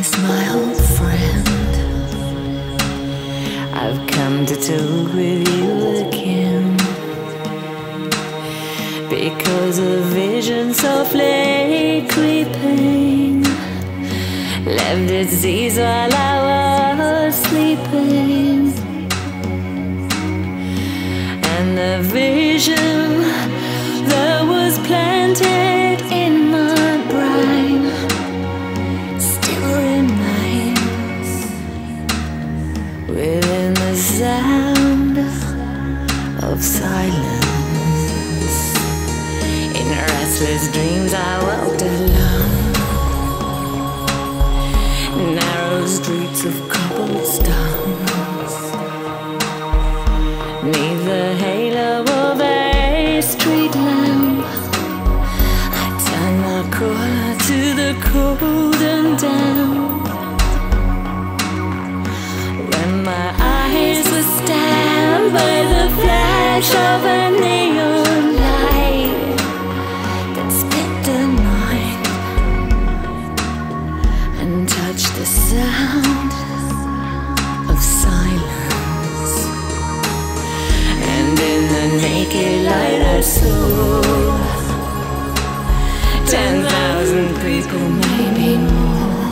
is my old friend. I've come to talk with you again, because a vision softly creeping left its seeds while I was sleeping. And the vision that was planted in my brain still remains within the sound of silence. In restless dreams I walked alone, narrow streets of cobblestones, neath the halo of a street lamp. I turned my corner to the cold and damp, when my eyes were stabbed by the flash of a neon light that split the night and touched the sound of silence. And in the naked light I saw 10,000 people, maybe more.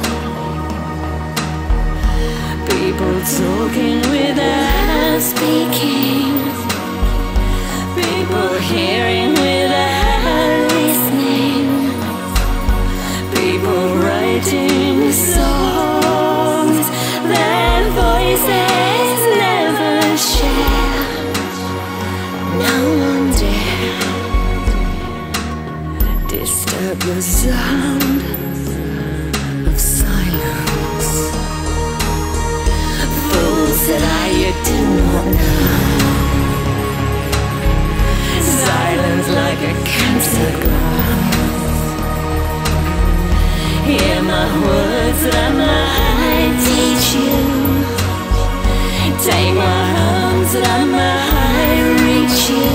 People talking without speaking, people hearing without listening, people writing songs that voices never share. No one dare disturb the sound of silence. Fools that you do not know. Silence like a cancer grows. Hear my words that I might teach you. Take my arms that I might reach you.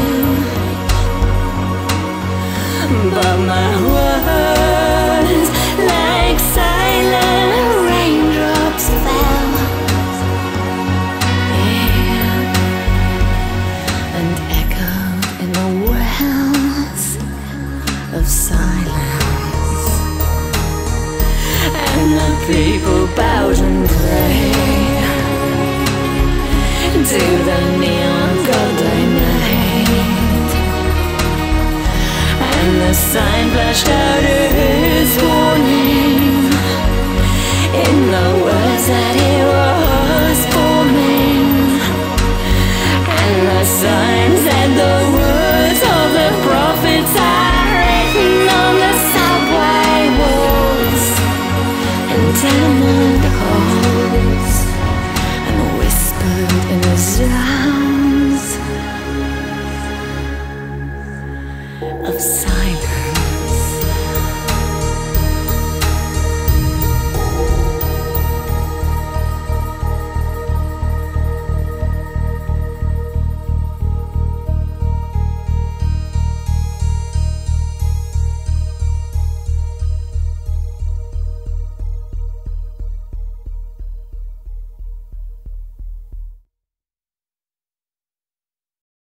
But my words, like silent raindrops, fell and echoed in the wells of silence. And the people bowed and prayed to the neon god I made, and the sign flashed out its warning in the words that it was forming. And the sign said the words of the prophets are written on the subway walls and tenement halls, and whispered in the sounds of silence.